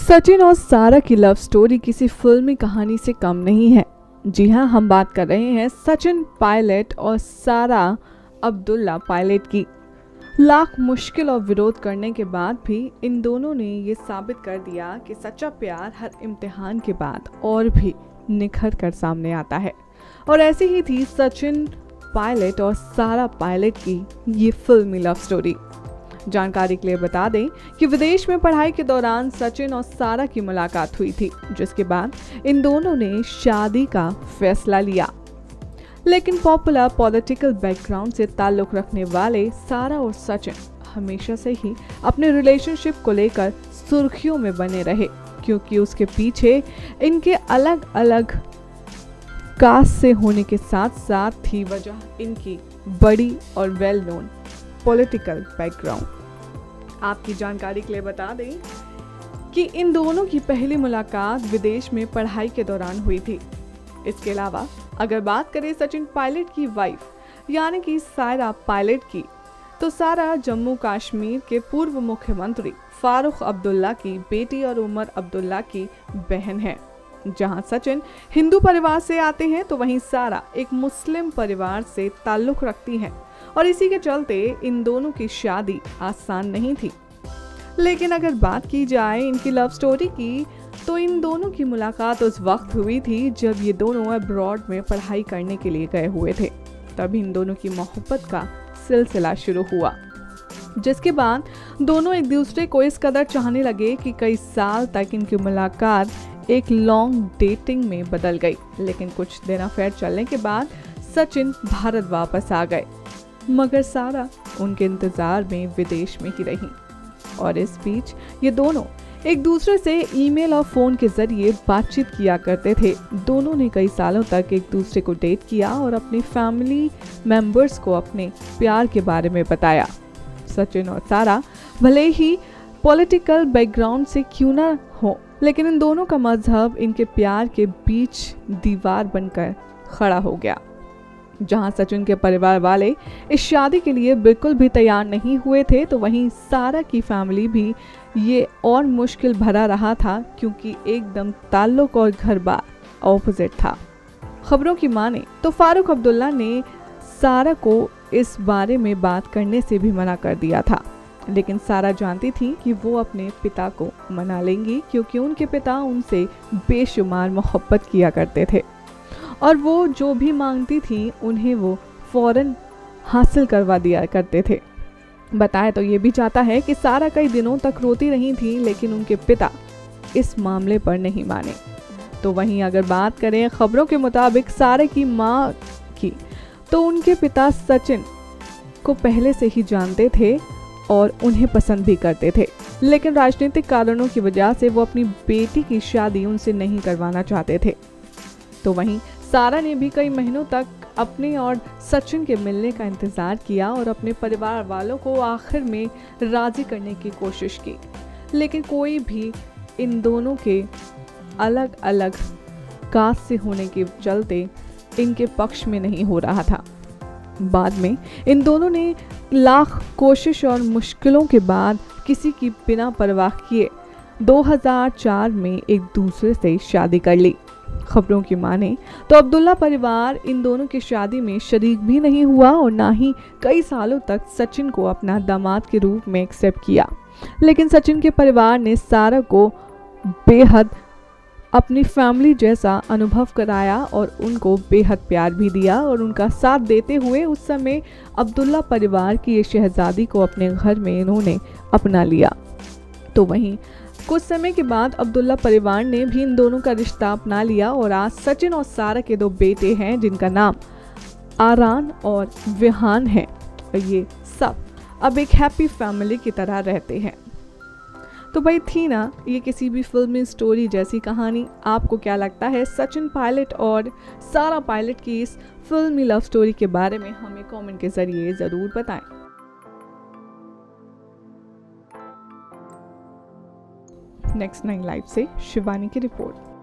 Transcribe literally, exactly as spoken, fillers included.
सचिन और सारा की लव स्टोरी किसी फिल्मी कहानी से कम नहीं है। जी हाँ, हम बात कर रहे हैं सचिन पायलट और सारा अब्दुल्ला पायलट की। लाख मुश्किल और विरोध करने के बाद भी इन दोनों ने ये साबित कर दिया कि सच्चा प्यार हर इम्तिहान के बाद और भी निखर कर सामने आता है। और ऐसी ही थी सचिन पायलट और सारा पायलट की ये फिल्मी लव स्टोरी। जानकारी के लिए बता दें कि विदेश में पढ़ाई के दौरान सचिन और सारा की मुलाकात हुई थी, जिसके बाद इन दोनों ने शादी का फैसला लिया। लेकिन पॉपुलर पॉलिटिकल बैकग्राउंड से ताल्लुक रखने वाले सारा और सचिन हमेशा से ही अपने रिलेशनशिप को लेकर सुर्खियों में बने रहे, क्योंकि उसके पीछे इनके अलग अलग कास्ट से होने के साथ साथ थी वजह इनकी बड़ी और वेल नोन पॉलिटिकल बैकग्राउंड। आपकी जानकारी के लिए बता दें कि इन दोनों की पहली मुलाकात विदेश में पढ़ाई के दौरान हुई थी। इसके अलावा अगर बात करें सचिन पायलट की वाइफ यानी कि सारा पायलट की, तो सारा जम्मू कश्मीर के पूर्व मुख्यमंत्री फारूक अब्दुल्ला की बेटी और उमर अब्दुल्ला की बहन है। जहां सचिन हिंदू परिवार से आते हैं, तो वहीं सारा एक मुस्लिम परिवार से ताल्लुक रखती हैं और इसी के चलते इन दोनों की शादी आसान नहीं थी। लेकिन अगर बात की जाए इनकी लव स्टोरी की, तो इन दोनों की मुलाकात उस वक्त हुई थी जब ये दोनों अब्रॉड में पढ़ाई करने के लिए गए हुए थे। तब इन दोनों की मोहब्बत का सिलसिला शुरू हुआ, जिसके बाद दोनों एक दूसरे को इस कदर चाहने लगे कि कई साल तक इनकी मुलाकात एक लॉन्ग डेटिंग में बदल गई। लेकिन कुछ दिन अफेयर चलने के बाद सचिन भारत वापस आ गए, मगर सारा उनके इंतजार में विदेश में ही रही। और इस बीच ये दोनों एक दूसरे से ईमेल और फोन के जरिए बातचीत किया करते थे। दोनों ने कई सालों तक एक दूसरे को डेट किया और अपनी फैमिली मेंबर्स को अपने प्यार के बारे में बताया। सचिन और सारा भले ही पॉलिटिकल बैकग्राउंड से क्यों ना हो, लेकिन इन दोनों का मजहब इनके प्यार के बीच दीवार बनकर खड़ा हो गया। जहां सचिन के परिवार वाले इस शादी के लिए बिल्कुल भी तैयार नहीं हुए थे, तो वहीं सारा की फैमिली भी ये और मुश्किल भरा रहा था, क्योंकि एकदम ताल्लुक और घर बार ऑपोजिट था। खबरों की माने तो फारूक अब्दुल्ला ने सारा को इस बारे में बात करने से भी मना कर दिया था। लेकिन सारा जानती थी कि वो अपने पिता को मना लेंगी, क्योंकि उनके पिता उनसे बेशुमार मोहब्बत किया करते थे और वो जो भी मांगती थी उन्हें वो फौरन हासिल करवा दिया करते थे। बताया तो ये भी जाता है कि सारा कई दिनों तक रोती रही थी, लेकिन उनके पिता इस मामले पर नहीं माने। तो वहीं अगर बात करें खबरों के मुताबिक सारा की मां की, तो उनके पिता सचिन को पहले से ही जानते थे और उन्हें पसंद भी करते थे, लेकिन राजनीतिक कारणों की वजह से वो अपनी बेटी की शादी उनसे नहीं करवाना चाहते थे। तो वहीं सारा ने भी कई महीनों तक अपने और सचिन के मिलने का इंतजार किया और अपने परिवार वालों को आखिर में राजी करने की कोशिश की, लेकिन कोई भी इन दोनों के अलग अलग कास्ट से होने के चलते इनके पक्ष में नहीं हो रहा था। बाद में इन दोनों ने लाख कोशिश और मुश्किलों के बाद किसी की बिना परवाह किए दो हज़ार चार में एक दूसरे से शादी कर ली। खबरों की माने तो अब्दुल्ला परिवार इन दोनों की शादी में शरीक भी नहीं हुआ और ना ही कई सालों तक सचिन को अपना दामाद के रूप में एक्सेप्ट किया। लेकिन सचिन के परिवार ने सारा को बेहद अपनी फैमिली जैसा अनुभव कराया और उनको बेहद प्यार भी दिया और उनका साथ देते हुए उस समय अब्दुल्ला परिवार की ये शहजादी को अपने घर में इन्होंने अपना लिया। तो वहीं कुछ समय के बाद अब्दुल्ला परिवार ने भी इन दोनों का रिश्ता अपना लिया और आज सचिन और सारा के दो बेटे हैं, जिनका नाम आरान और विहान है। और ये सब अब एक हैप्पी फैमिली की तरह रहते हैं। तो भाई थी ना ये किसी भी फिल्मी स्टोरी जैसी कहानी। आपको क्या लगता है सचिन पायलट और सारा पायलट की इस फिल्मी लव स्टोरी के बारे में? हमें कमेंट के जरिए ज़रूर बताएं। नेक्स्ट नाइन लाइव से शिवानी की रिपोर्ट।